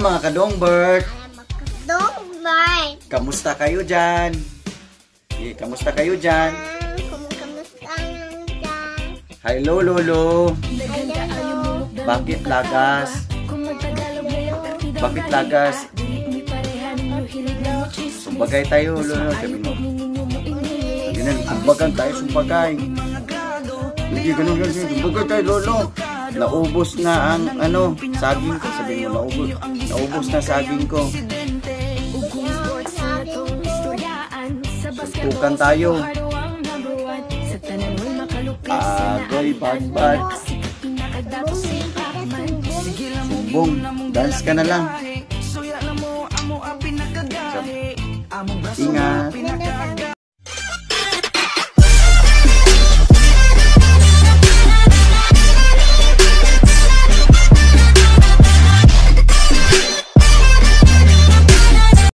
Mga kadongbert, Dongbert. kamusta kayo dyan? Kamusta kayo dyan? Kamusta lang dyan? Hello, Lolo. Hello. Bakit lagas? Bakit lagas? Sumbagay tayo, Lolo. Sabi mo. Ganun, sumbagan tayo, sumbagay. Hindi, ganun. Sumbagay tayo, Lolo. Naubos na ang, saging ko. Sabi mo, naubos na saging ko. Suntukan tayo. Agoy, bad. Sumbong, dance ka na lang. Ingat.